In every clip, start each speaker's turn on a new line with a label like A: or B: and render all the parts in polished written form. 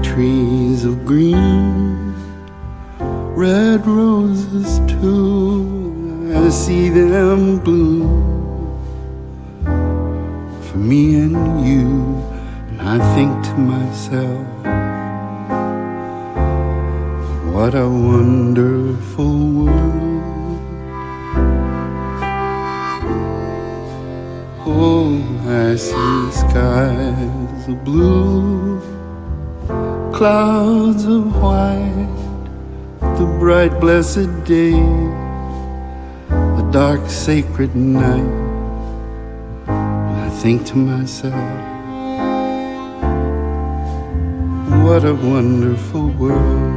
A: trees of green, red roses too. I see them bloom for me and you, and I think to myself, what a wonderful world. Oh, I see skies of blue, clouds of white, the bright blessed day, the dark sacred night. And I think to myself, what a wonderful world.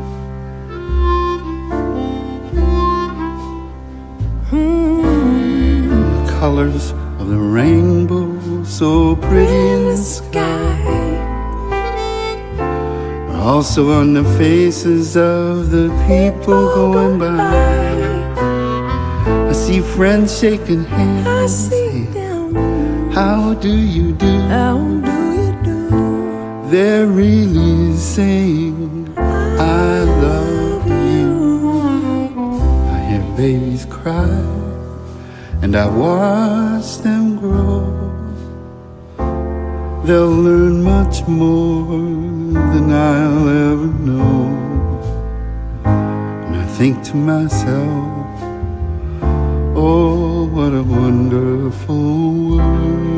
A: The colors of the rainbow, so pretty in the sky, are also on the faces of the people going by. I see friends shaking hands. I see them. How do you do? How do you do? They're really saying, I love you. I hear babies cry, and I watch them grow. They'll learn much more than I'll ever know. And I think to myself, oh, what a wonderful world.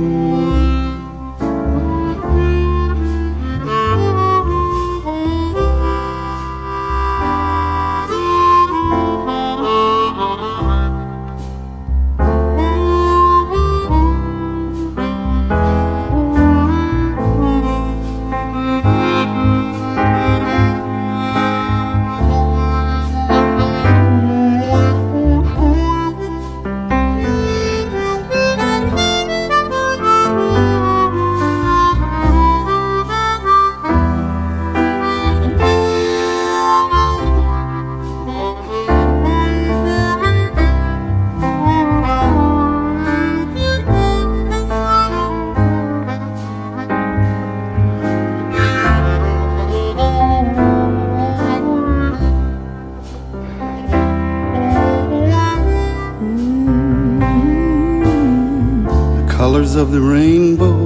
A: Colors of the rainbow,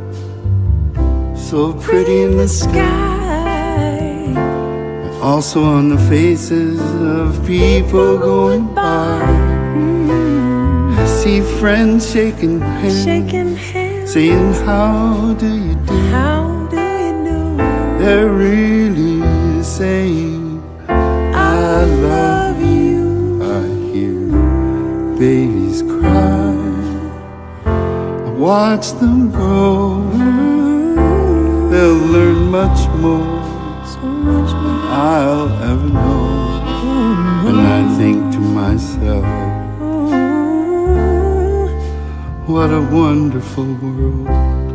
A: so pretty in the sky, also on the faces of people going by. I see friends shaking hands, saying, how do you do? How do you do? They're really saying, I love you. I hear babies cry, watch them grow. They'll learn much more than I'll ever know. And I think to myself, what a wonderful world.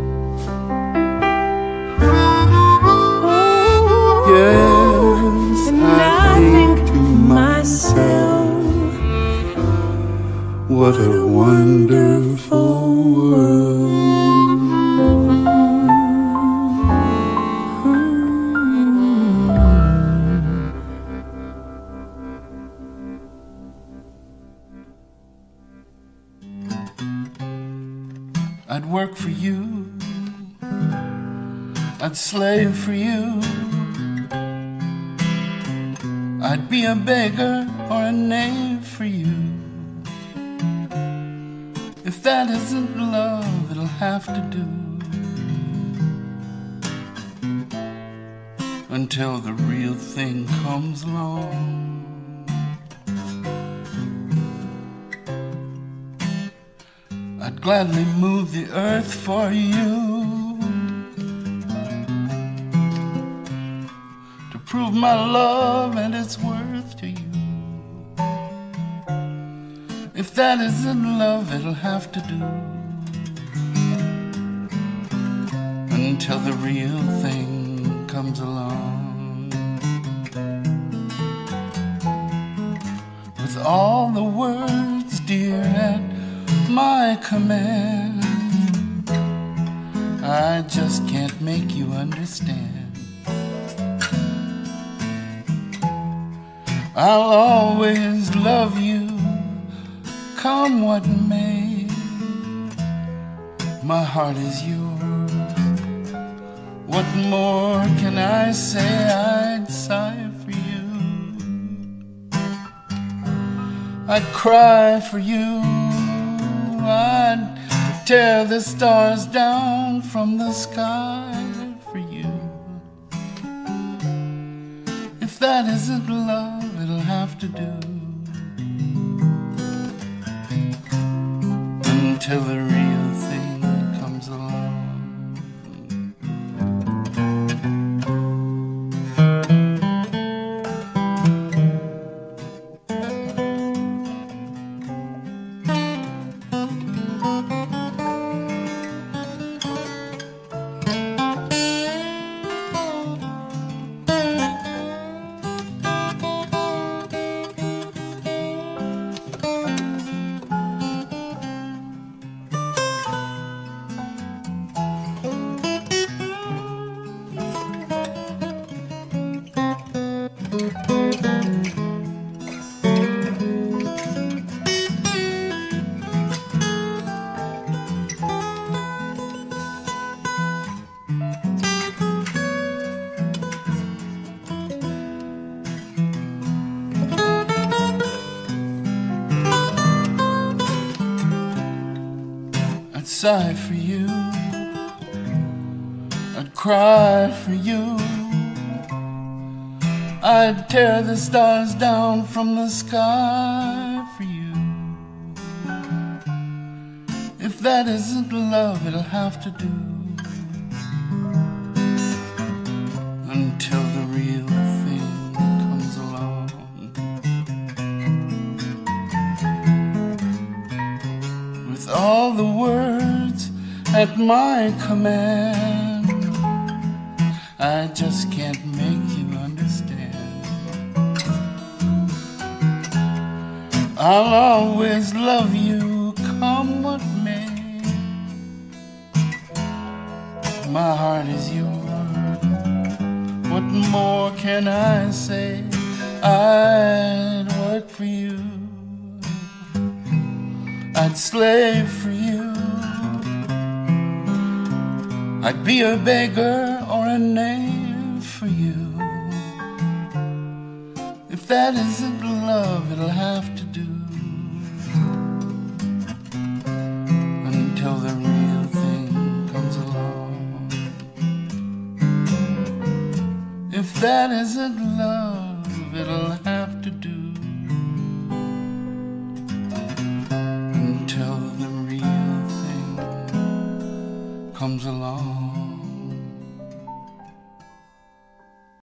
A: Yes, I think to myself, what a wonderful world. I'd work for you, I'd slave for you, I'd be a beggar or a knave for you. If that isn't love, it'll have to do, until the real thing comes along. I'd gladly move the earth for you, to prove my love and its worth to you. If that isn't love, it'll have to do, until the real thing comes along. With all the words, dear, at my command, I just can't make you understand. I'll always love you, come what may. My heart is yours. What more can I say? I'd sigh for you, I'd cry for you, I'd tear the stars down from the sky for you. If that isn't love, it'll have to do until the real thing comes along. I'd sigh for you, I'd cry for you, I'd tear the stars down from the sky for you. If that isn't love, it'll have to do until the real thing comes along. With all the words at my command, I just can't make you understand. I'll always love you, come what may. My heart is yours. What more can I say? I'd work for you, I'd slave for you, I'd be a beggar or a knave for you. If that isn't love, it'll have to do until the real thing comes along. If that isn't love, it'll have to do until the real thing comes along.